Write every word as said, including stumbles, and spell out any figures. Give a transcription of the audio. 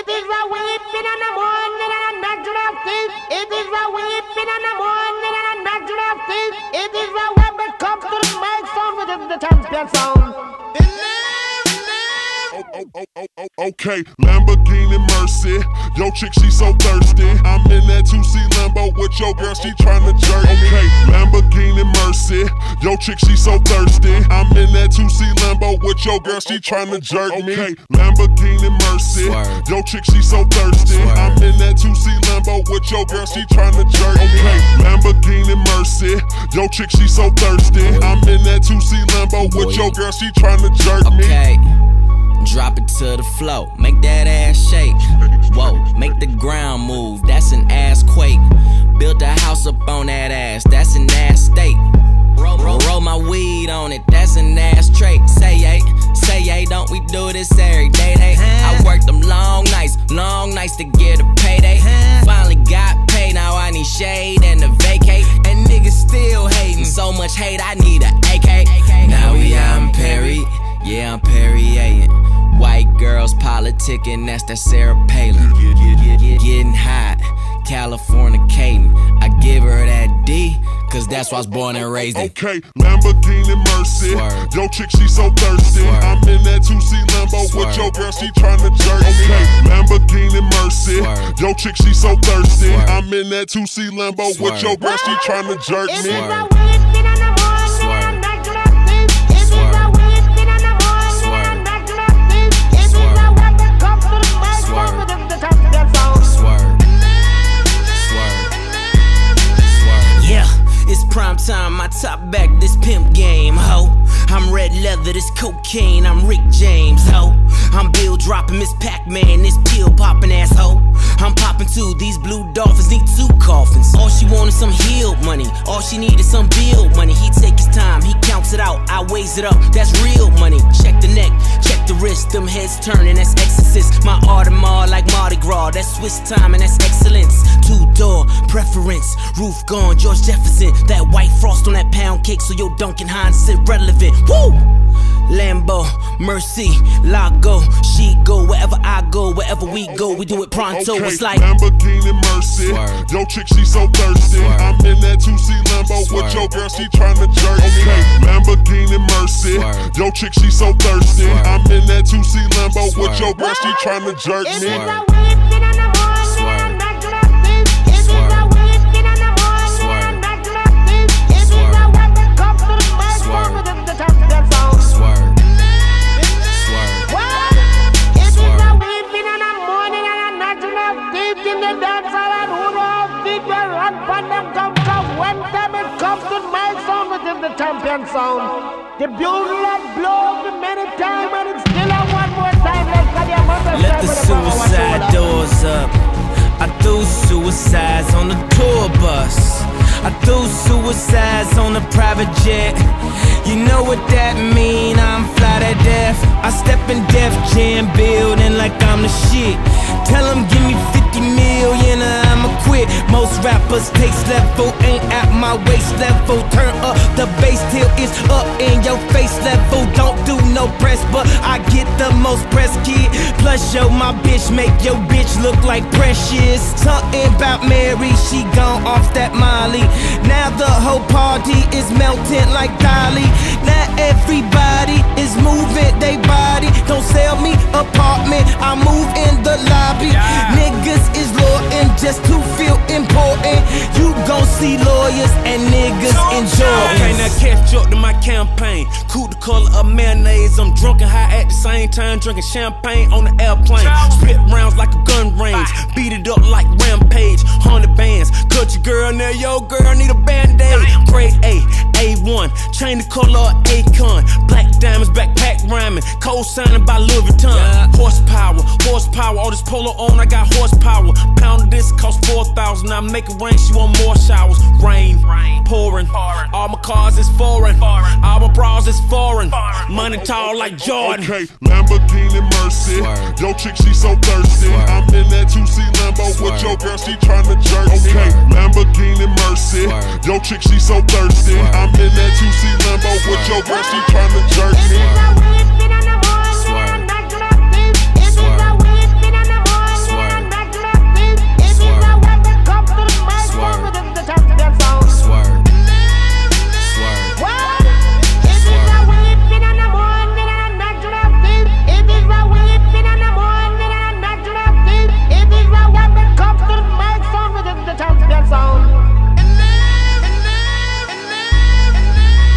is a weeping and a mourning and a natural thing. It is a weeping and a mourning and a natural thing. It is a when it comes to the mic sound within the champion sound. Okay, Lamborghini Mercy. Yo, chick, she so thirsty. I'm in that two C Lambo with your girl, she tryna jerk me. Okay, Lamborghini Mercy. Yo, chick, she so thirsty. I'm in that two C Lambo with your girl, she tryna jerk me. Okay, Lamborghini Mercy. Yo, chick, she so thirsty. I'm in that two C Lambo with your girl, she tryna jerk me. Okay, Lamborghini Mercy. Yo, chick, she so thirsty. I'm in that two C Lambo with your girl, she tryna jerk me. Okay. Drop it to the floor, make that ass shake. Whoa, make the ground move, that's an ass quake. Built a house up on that ass, that's an ass state. Roll, roll, roll my weed on it, that's an ass trait. Say yay, say yay, don't we do this every day? Day. I worked them long nights, long nights to get a payday. Finally got paid, now I need shade and a vacate. And niggas still hating, so much hate, I need a A K. Now we out in Perry, yeah, I'm Perrier. White girls politicking, that's that Sarah Palin. Getting hot, Californicating. I give her that D, cause that's why I was born and raised in. Okay, Lamborghini Mercy. Swerve. Yo, chick, she so thirsty. Swerve. I'm in that two C Lambo Swerve. With your girl, she tryna jerk me. Okay, Lamborghini Mercy. Swerve. Yo, chick, she so thirsty. Swerve. I'm in that two C Lambo Swerve. With your girl, she tryna jerk me. Prime time, my top back, this pimp game, ho. I'm red leather, this cocaine, I'm Rick James, ho. I'm Bill dropping Miss Pac-Man, this pill popping asshole. I'm popping too, these blue dolphins need two coffins. All she wanted some healed money, all she needed some bill money. He take his time, he counts it out, I weighs it up, that's real money. Check the neck, check the wrist, them heads turning, that's exorcist. My Audemars like Mardi Gras, that's Swiss time and that's excellence. Two-door preference, roof gone, George Jefferson. That white frost on that pound cake, so your Duncan Hines irrelevant. Woo! Lambo, Mercy, Lago, she go wherever I go, wherever we go, we do it pronto. Okay, it's like Lamborghini Mercy. Swerve. Yo, chick, she so thirsty. Swerve. I'm in that two C Lambo Swerve. With your girl, she tryna jerk me. Okay, Lamborghini Mercy. Swerve. Yo, chick, she so thirsty. Swerve. I'm in that two C Lambo Swerve. With your girl, she tryna jerk me. Swerve. The champion sound. The bugle that blows me many times and it's still a one more time. Let the suicide doors up. I threw suicides on the tour bus. I threw suicides on the private jet. You know what that mean, I'm fly to death. I step in Def Jam building like I'm the shit. Tell them give me fifty million or I'ma quit. Most rappers taste level ain't at my waist level. Turn up the bass till it's up in your face level. Don't do no press, but I get the most press, kid. Plus yo, my bitch make your bitch look like Precious. Something about Mary, she gone off that Molly. Now the whole party is melting like Dolly. Now everybody is moving they body. Don't sell me apartment, I move in the lobby. Yeah. Niggas is loyal just to feel important. You gon' see lawyers and niggas enjoy. Okay, now catch up to my campaign. Cool the color of mayonnaise. I'm drunk and high at the same time, drinking champagne on the airplane. Spit rounds like a gun range, beat it up like Rampage. Hundred bands, cut your girl now, yo girl need a band-aid. Grade A, A one, chain the color of Akon. Black diamonds, backpack rhyming, co-signing by Louis Vuitton. Yeah. Horsepower, horsepower, all this polo on, I got horsepower. Pound of this cost four thousand, I make it rain, she want more showers. Rain, rain pouring, pouring. All my cars is foreign, foreign. All my bras is foreign, foreign. Money tall like Jordan. Okay, Lamborghini Mercy. Swerve. Yo, chick, she so thirsty. Swerve. I'm in that two C Lambo Swerve. With your girl, she tryna jerk me. Okay, Lamborghini Mercy. Swerve. Yo, chick, she so thirsty. Swerve. I'm in that two C Lambo with your girl, she tryna jerk me.